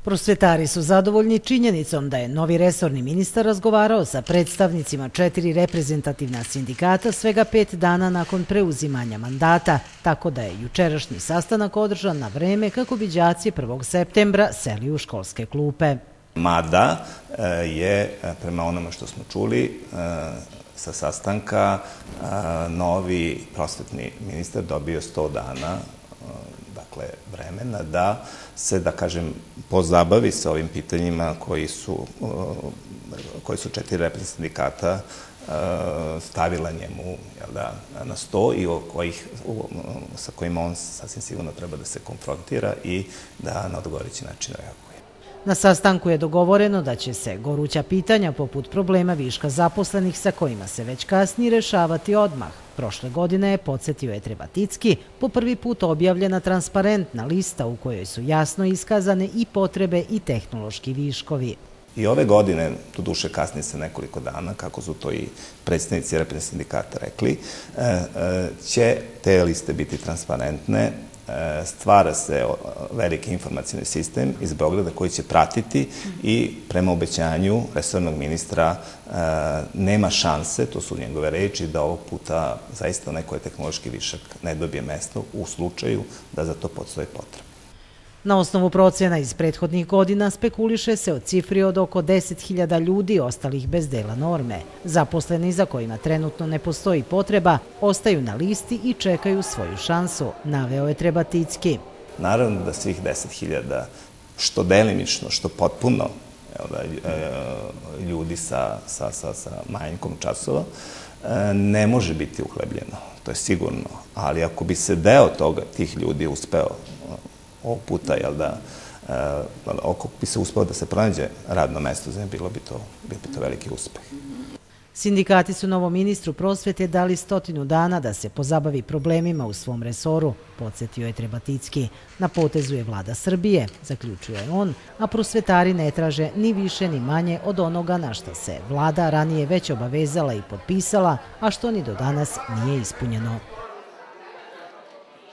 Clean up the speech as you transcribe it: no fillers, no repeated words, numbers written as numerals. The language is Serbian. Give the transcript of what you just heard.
Prosvetari su zadovoljni činjenicom da je novi resorni ministar razgovarao sa predstavnicima 4 reprezentativna sindikata svega 5 dana nakon preuzimanja mandata, tako da je jučerašnji sastanak održan na vreme kako bi đaci 1. septembra seli u školske klupe. Mada je, prema onome što smo čuli, sa sastanka novi prosvetni ministar dobio 100 dana vremena da se, da kažem, pozabavi sa ovim pitanjima koji su 4 reprezentativna sindikata stavila njemu na sto i sa kojima on sasvim sigurno treba da se konfrontira i da na odgovarajući način reaguje. Na sastanku je dogovoreno da će se goruća pitanja poput problema viška zaposlenih sa kojima se već kasni rešavati odmah. Prošle godine je, podsjetio je Trebaticki, po prvi put objavljena transparentna lista u kojoj su jasno iskazane i potrebe i tehnološki viškovi. I ove godine, doduše kasnije se nekoliko dana, kako su to i predstavnici reprezentativnih sindikata rekli, će te liste biti transparentne. Stvara se veliki informacijni sistem iz Beograda koji će pratiti i prema obećanju resornog ministra nema šanse, to su njegove reči, da ovog puta zaista neko tehnološki višak ne dobije mesto u slučaju da za to postoji potreba. Na osnovu procjena iz prethodnih godina spekuliše se o cifri od oko 10.000 ljudi ostalih bez dela norme. Zaposleni za kojima trenutno ne postoji potreba ostaju na listi i čekaju svoju šansu, naveo je Trebaticki. Naravno da svih 10.000, što delimično, što potpuno ljudi sa manjkom časova, ne može biti uhlebljeno, to je sigurno. Ali ako bi se deo tih ljudi uspeo ovog puta, ako bi se uspeo da se pronađe radno mesto, bilo bi to veliki uspeh. Sindikati su novom ministru prosvete dali 100 dana da se pozabavi problemima u svom resoru, podsjetio je Trebaticki. Na potezu je vlada Srbije, zaključuje on, a prosvetari ne traže ni više ni manje od onoga na što se vlada ranije već obavezala i potpisala, a što ni do danas nije ispunjeno.